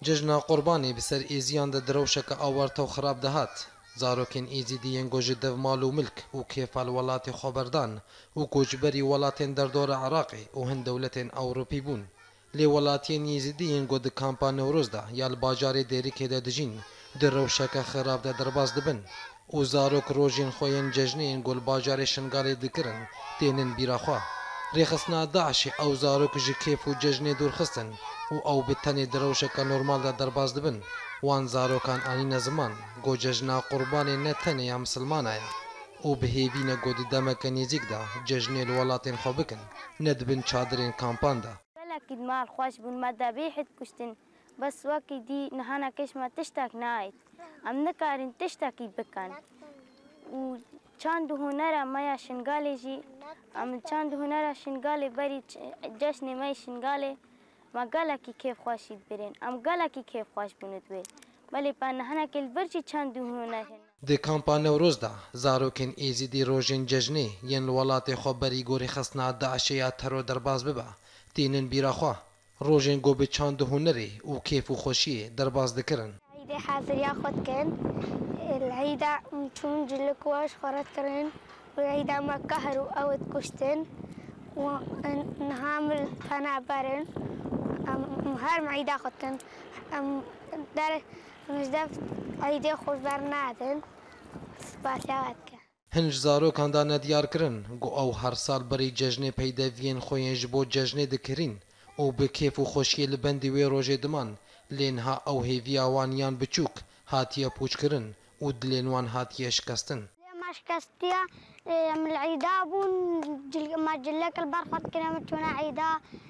جژنا قوربانê bi ser êziyan de direwşeke awerta û xerab dihat. Zarokên êzîdiyên got ji dev mal û milk û kêfa li welatê xwe berdan û koçberî welatên derdora Iraqê û hin dewletên Ewropî bûn. Lê welatiyên Yêzîdiyên got di kampa Newroz de ya li bajarê Dêrikê de dijîn, di rewşeke xerab de derbas dibin û zarok rojên xwe yên cejneyên got li bajarê Şingalê dikirin tênin bîra xwe. Rêxistina Daişê ew zarok ji kêf û cejnê dûrxistin û ew bi tenê di rewşeka normal de derbas dibin. Wan zarokan anîne ziman, got cejna qurbanê ne tenê ya misilmana ye û bi hêvî ne got di demeke nêzik de cejnê li welatên xwe bikin, ne dibin çadirên kampan de. Gelekî mal xweş bûn, me debêhit kuştin, bes wekî dî nihanekîş me tiştek nayet. Em nikarin tiştekî bikin. û çand û hunera me ya Şingalê jî, em çand û hunera Şingalê berî ceşnê me Şingalê me gelekî kêf xweşî dibirên. Em gelekî kêf xweş bûn divê. Belê pe nihanekê li vir jî çand û huner hene. Di kampa Newroz de zarokên êzîdî rojên cejnê yên li welatê xwe berî gorî xistina Daişê ya teror derbas bibe, tênin bîra xwe. Rojên got bi çand û hunerê û kêf û xweşiyê derbas dikirin. عيدة حاضرية خد كان العيدة مشون جلك واش خرط كرين والعيدة ما كهرو أو تكشتن ونهامل فنا برن هر عيدة خد كان در مجدف عيدة خود برنادن سباسيات كان Hin ji zarokan de nediyar kirin got ew her sal berî cejnê peydeviyên xwe yên ji bo cejnê dikirin û bi kêf û xweşiyê li bendê wê rojê diman. Lê niha ew hêviya wan yan biçûk hatiye pûçkirin û dilên wan hatiye şikestin. ما شكستيا من العيدة بون ما جلك البرخط كنا متونا عيدة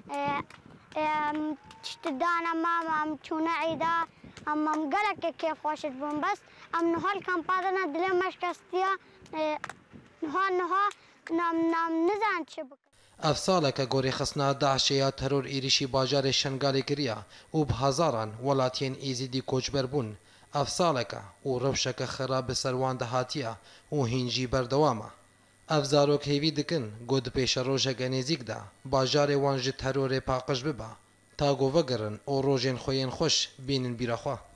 تشتدانا ما متونا عيدة أما مقلك كيف واشد بون بس أم نهال كان بعدنا دلنا ما شكستيا نها نام نزان شبك Ev saleke gorî xistina Daişê ya teror êrişî bajarê Şingalê kiriye û bi hezaran welatiyên êzîdî koçber bûn. Ev saleke û rewşeke xerab bi ser wan de hatiye û hîn jî berdewam e. Ev zarok hêvî dikin got di pêşa rojeke nêzik de bajarê wan ji terorê paqij bibe, ta got vegirin û rojên xwe yên xweş bînin bîra xwe.